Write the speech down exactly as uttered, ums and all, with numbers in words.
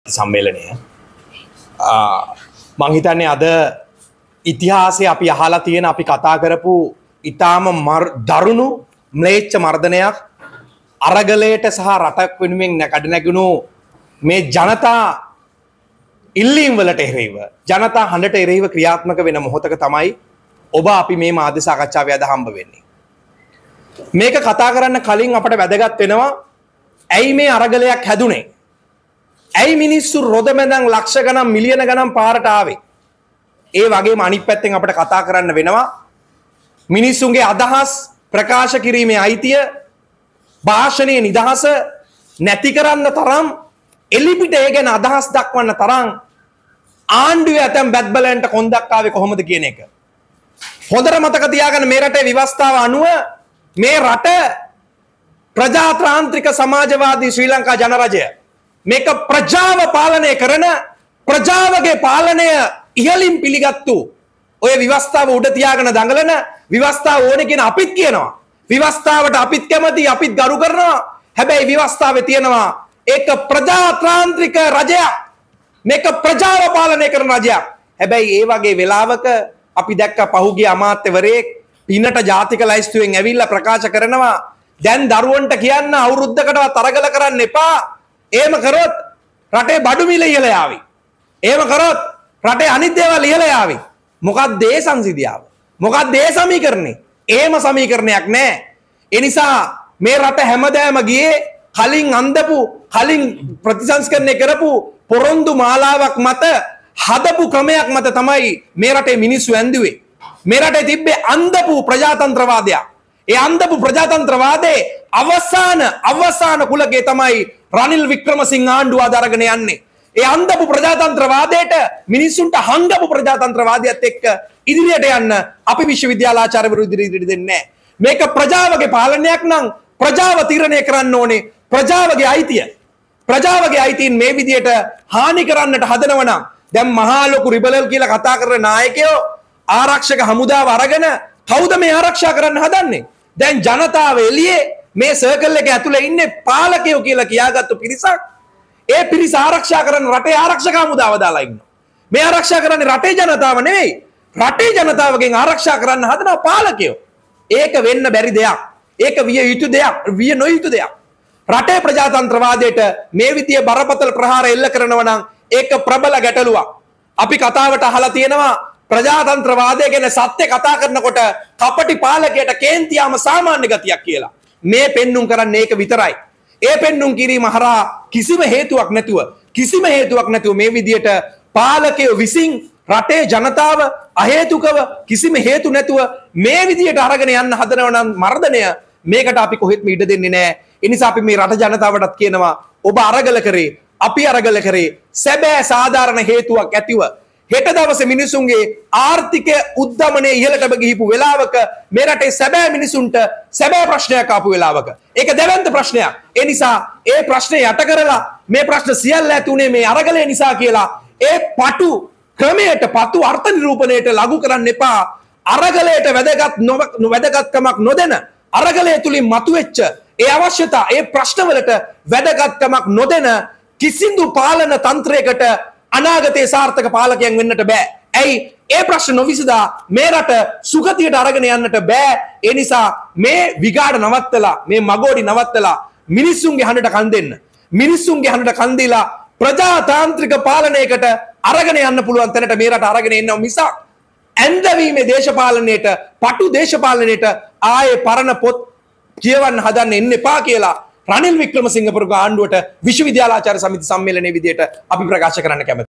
සම්මේලනය මං හිතන්නේ අද ඉතිහාසයේ අපි අහලා තියෙන අපි කතා කරපු ඊටාම දරුණු ම්ලේච්ඡ මර්ධනයක් අරගලයට සහ රටක් වෙනුවෙන් නැකඩ නැගුණු මේ ජනතා ඉල්ලීම් වලට එරෙහිව ජනතා හඬට එරෙහිව ක්‍රියාත්මක වෙන මොහොතක තමයි ඔබ අපි මේ මාධ්‍ය සාකච්ඡාවේ අද හම්බ වෙන්නේ. මේක කතා කරන්න කලින් අපට වැදගත් වෙනවා ඇයි මේ අරගලයක් හැදුනේ? ඇයි මිනිස්සු රොද මැදන් ලක්ෂ ගණන් මිලියන ගණන් පාරට ආවේ? ඒ වගේම අනිත් පැත්තෙන් අපිට කතා කරන්න වෙනවා මිනිස්සුන්ගේ අදහස් ප්‍රකාශ කිරීමේ අයිතිය භාෂණයේ නිදහස නැති කරන්න තරම් එලිපිට ඒ ගැන අදහස් දක්වන්න තරම් ආණ්ඩුවේ ඇතැම් බැත්බලයන්ට කොන්දක් ආවේ කොහොමද කියන එක හොඳට මතක තියාගන්න. මේ රටේ ව්‍යවස්ථාව අනුව මේ රට ප්‍රජාතාන්ත්‍රික සමාජවාදී ශ්‍රී ලංකා ජනරජය මේක ප්‍රජාව පාලනය කරන ප්‍රජාවගේ පාලනය ඉහළින් පිළිගත්තු ඔය ව්‍යවස්ථාව උඩ තියාගෙන දඟලන ව්‍යවස්ථාව ඕනේ කියන අපිත් කියනවා. ව්‍යවස්ථාවට අපිත් කැමති අපිත් ගරු කරනවා. හැබැයි ව්‍යවස්ථාවේ තියෙනවා ඒක ප්‍රජාතාන්ත්‍රික රජයක්. මේක ප්‍රජාව පාලනය කරන රජයක්. හැබැයි ඒ වගේ වෙලාවක අපි දැක්ක පහුගිය අමාත්‍යවරයෙක් පිනට ජාතික ලයිස්තුවෙන් ඇවිල්ලා ප්‍රකාශ කරනවා දැන් දරුවන්ට කියන්න අවුරුද්දකටවත් අරගල කරන්න එපා. එහෙම කරොත් රටේ බඩු මිල ඉහළ යාවි. එහෙම කරොත් රටේ අනිත් දේවල් ඉහළ යාවි. මොකක්ද ඒ සංසිඳියාව? මොකක්ද ඒ සමීකරණේ? එහෙම සමීකරණයක් නැහැ. ඒ නිසා මේ රට හැමදාම ගියේ කලින් අන්දපු කලින් ප්‍රතිසංස්කරණය කරපු පොරොන්දු මාලාවක් මත හදපු ක්‍රමයක් මත තමයි මේ රටේ මිනිස්සු ඇඳුවේ. මේ රටේ තිබ්බේ අන්දපු ප්‍රජාතන්ත්‍රවාදයක්. ඒ අන්දපු ප්‍රජාතන්ත්‍රවාදයේ අවසාන අවසාන කුලකේ තමයි රනිල් වික්‍රමසිංහ ආණ්ඩුව අදරගෙන යන්නේ. ඒ අන්දපු ප්‍රජාතන්ත්‍රවාදයට මිනිස්සුන්ට හංගපු ප්‍රජාතන්ත්‍රවාදයත් එක්ක ඉදිරියට යන්න අපි විශ්වවිද්‍යාලාචාර්යවරු ඉදිරියට දෙන්නේ නැහැ. මේක ප්‍රජාවගේ පාලනයක් නම් ප්‍රජාව තීරණය කරන්න ඕනේ ප්‍රජාවගේ අයිතිය. ප්‍රජාවගේ අයිතීන් මේ විදියට හානි කරන්නට හදනවා නම් දැන් මහා ලොකු රිබලල් කියලා කතා කරන නායකයෝ ආරක්ෂක හමුදාව අරගෙන කවුද මේ ආරක්ෂා කරන්න හදන්නේ? දැන් ජනතාව එළියේ මේ සර්කල් එක ඇතුලේ ඉන්නේ පාලකයෝ කියලා කියාගත්තු පිරිසක්. ඒ පිරිස ආරක්ෂා කරන රටේ ආරක්ෂක හමුදාව දාලා ඉන්නවා. මේ ආරක්ෂා කරන්නේ රටේ ජනතාව නෙවෙයි. රටේ ජනතාවගෙන් ආරක්ෂා කරන්න හදන පාලකයෝ. ඒක වෙන්න බැරි දෙයක්. ඒක විය යුතු දෙයක්. විය නොයුතු දෙයක්. රටේ ප්‍රජාතන්ත්‍රවාදයට මේ විදිය බරපතල ප්‍රහාර එල්ල කරනවා නම් ඒක ප්‍රබල ගැටලුවක්. අපි කතාවට අහලා තියෙනවා ප්‍රජාතන්ත්‍රවාදය ගැන සත්‍ය කතා කරනකොට කපටි පාලකයට කේන්තියාම සාමාන්‍ය ගතියක් කියලා. මේ පෙන්눔 කරන්නේ ඒක විතරයි. ඒ පෙන්눔 කිරීම හරහා කිසිම හේතුවක් නැතුව කිසිම හේතුවක් නැතුව මේ විදියට පාලකයෝ විසින් රටේ ජනතාව අහේතුකව කිසිම හේතු නැතුව මේ විදියට අරගෙන යන්න හදනවා නම් මර්ධනය මේකට අපි කොහෙත්ම ඉඩ දෙන්නේ නැහැ. ඒ නිසා අපි මේ රට ජනතාවටත් කියනවා ඔබ අරගල කරේ අපි අරගල කරේ සැබෑ සාධාරණ හේතුවක් ඇතිව හෙට දවසේ මිනිසුන්ගේ ආර්ථික උද්දමනයේ ඉහළට ගිහිපු වෙලාවක මේ රටේ සැබෑ මිනිසුන්ට සැබෑ ප්‍රශ්නයක් ආපු වෙලාවක ඒක දැවැන්ත ප්‍රශ්නයක්. ඒ නිසා ඒ ප්‍රශ්නේ යට කරලා මේ ප්‍රශ්න සියල්ල ඇති උනේ මේ අරගලය නිසා කියලා ඒ පටු ක්‍රමයට පතු අර්ථ නිරූපණයට ලඝු කරන්න එපා. අරගලයට වැදගත් වැදගත්කමක් නොදෙන අරගලය තුලින් මතුවෙච්ච ඒ අවශ්‍යතා ඒ ප්‍රශ්නවලට වැදගත්කමක් නොදෙන කිසිදු පාලන තන්ත්‍රයකට අනාගතයේ සාර්ථක පාලකයන් වෙන්නට බෑ. ඇයි? ඒ ප්‍රශ්න නොවිසදා මේ රට සුගතියට අරගෙන යන්නට බෑ. ඒ නිසා මේ විගාඩ නවත්තලා මේ මගෝඩි නවත්තලා මිනිස්සුන්ගේ හඬට කන් දෙන්න. මිනිස්සුන්ගේ හඬට කන් දීලා ප්‍රජාතාන්ත්‍රික පාලනයකට අරගෙන යන්න පුළුවන් තැනට මේ රට අරගෙන එන්න මිසක් ඇන්දවීමේ දේශපාලනයට පටු දේශපාලනයට ආයේ පරණ පොත් කියවන්න හදන්න එන්න එපා කියලා රනිල් වික්‍රමසිංහ පුරක ආණ්ඩුවට විශ්වවිද්‍යාලාචාර්ය සමිති සම්මේලනයේ විදියට අපි ප්‍රකාශ කරන්න කැමතියි.